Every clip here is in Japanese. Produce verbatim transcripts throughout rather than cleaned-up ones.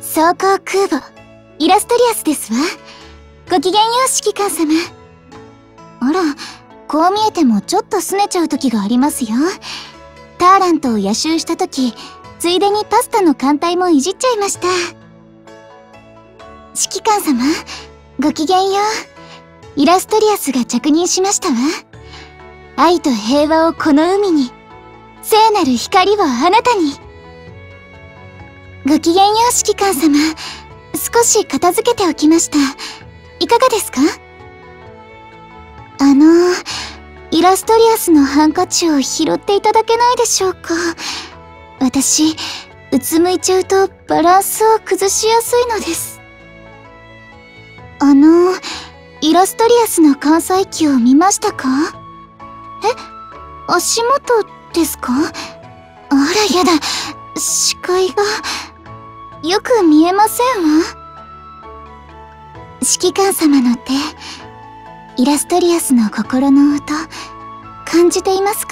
装甲空母イラストリアスですわ。ごきげんよう指揮官様。あら、こう見えてもちょっと拗ねちゃう時がありますよ。ターラントを夜襲した時、ついでにパスタの艦隊もいじっちゃいました。指揮官様、ごきげんよう。イラストリアスが着任しましたわ。愛と平和をこの海に、聖なる光をあなたに。ごきげんよう指揮官様、少し片付けておきました。いかがですか？あのイラストリアスのハンカチを拾っていただけないでしょうか。私、うつむいちゃうとバランスを崩しやすいのです。あのイラストリアスの艦載機を見ましたか？え？足元ですか？あらやだ、視界がよく見えませんわ。指揮官様の手、イラストリアスの心の音、感じていますか？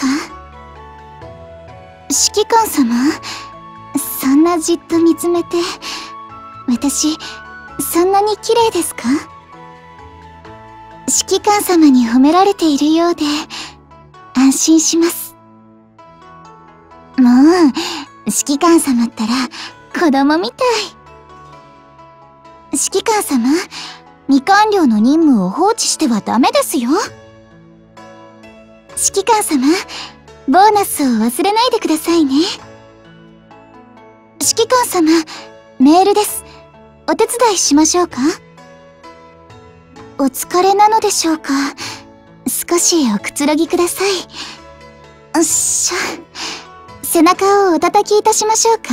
指揮官様、そんなじっと見つめて、私、そんなに綺麗ですか？指揮官様に褒められているようで、安心します。もう、指揮官様ったら、子供みたい。指揮官様、未完了の任務を放置してはダメですよ。指揮官様、ボーナスを忘れないでくださいね。指揮官様、メールです。お手伝いしましょうか？お疲れなのでしょうか？少しおくつろぎください。よっしゃ。背中をお叩きいたしましょうか？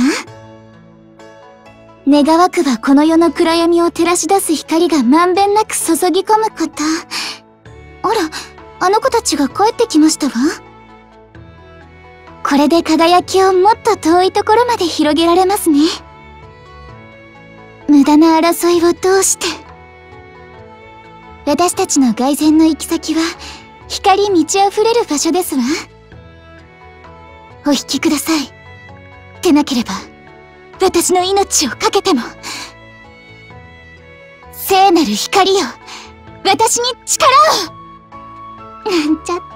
願わくばこの世の暗闇を照らし出す光がまんべんなく注ぎ込むこと。あら、あの子たちが帰ってきましたわ。これで輝きをもっと遠いところまで広げられますね。無駄な争いを通して。私たちの凱旋の行き先は、光満ち溢れる場所ですわ。お引きください。でなければ、私の命を懸けても。聖なる光よ、私に力を！なんちゃって。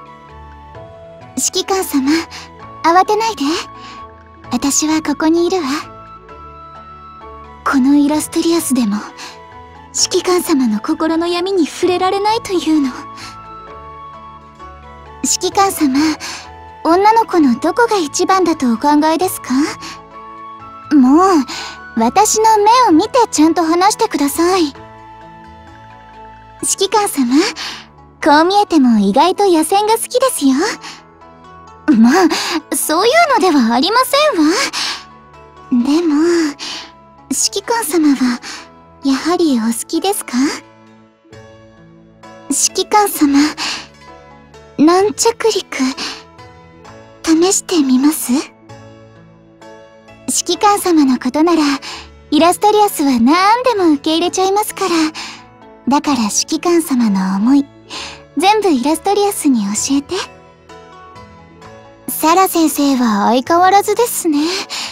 指揮官様、慌てないで。私はここにいるわ。このイラストリアスでも、指揮官様の心の闇に触れられないというの。指揮官様、女の子のどこが一番だとお考えですか？もう、私の目を見てちゃんと話してください。指揮官様、こう見えても意外と野戦が好きですよ。まあ、そういうのではありませんわ。でも、指揮官様は、やはりお好きですか？指揮官様、軟着陸、試してみます？指揮官様のことなら、イラストリアスは何でも受け入れちゃいますから。だから指揮官様の思い、全部イラストリアスに教えて。サラ先生は相変わらずですね。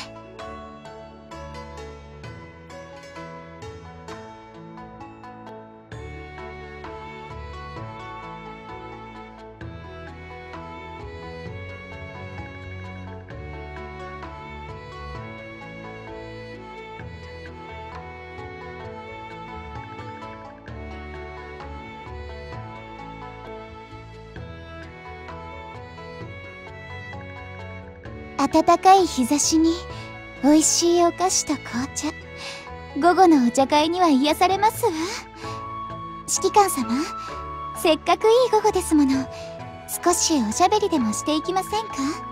暖かい日差しに美味しいお菓子と紅茶、午後のお茶会には癒されますわ。指揮官様、せっかくいい午後ですもの、少しおしゃべりでもしていきませんか？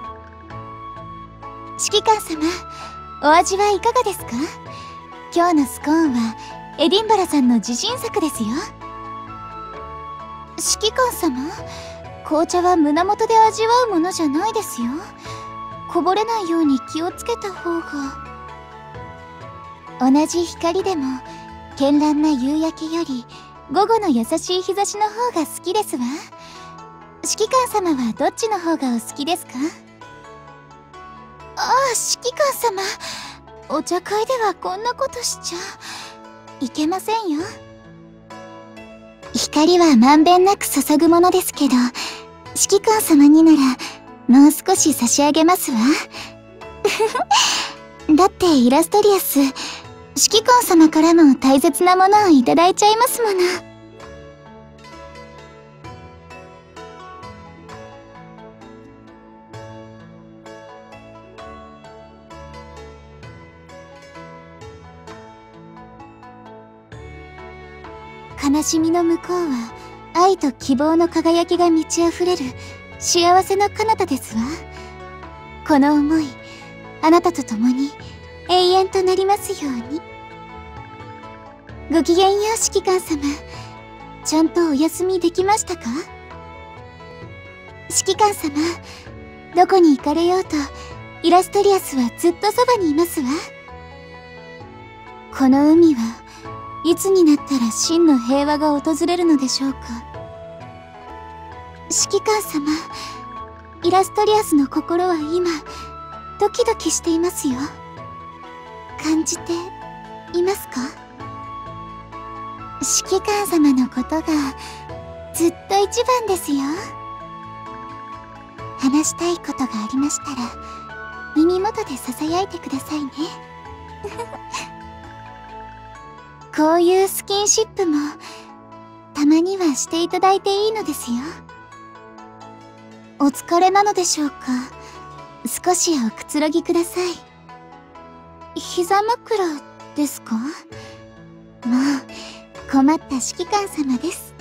指揮官様、お味はいかがですか？今日のスコーンはエディンバラさんの自信作ですよ。指揮官様、紅茶は胸元で味わうものじゃないですよ。こぼれないように気をつけた方が。同じ光でも絢爛な夕焼けより午後の優しい日差しの方が好きですわ。指揮官様はどっちの方がお好きですか？ああ、指揮官様、 お茶会ではこんなことしちゃいけませんよ。光はまんべんなく注ぐものですけど、指揮官様にならもう少し差し上げますわ。だってイラストリアス、指揮官様からも大切なものをいただいちゃいますもの。悲しみの向こうは愛と希望の輝きが満ち溢れる幸せの彼方ですわ。この思い、あなたと共に永遠となりますように。ごきげんよう指揮官様、ちゃんとお休みできましたか？指揮官様、どこに行かれようとイラストリアスはずっとそばにいますわ。この海はいつになったら真の平和が訪れるのでしょうか。指揮官様、イラストリアスの心は今ドキドキしていますよ。感じていますか？指揮官様のことがずっと一番ですよ。話したいことがありましたら耳元でささやいてくださいね。こういうスキンシップもたまにはしていただいていいのですよ。お疲れなのでしょうか。少しおくつろぎください。膝枕ですか？もう困った指揮官様です。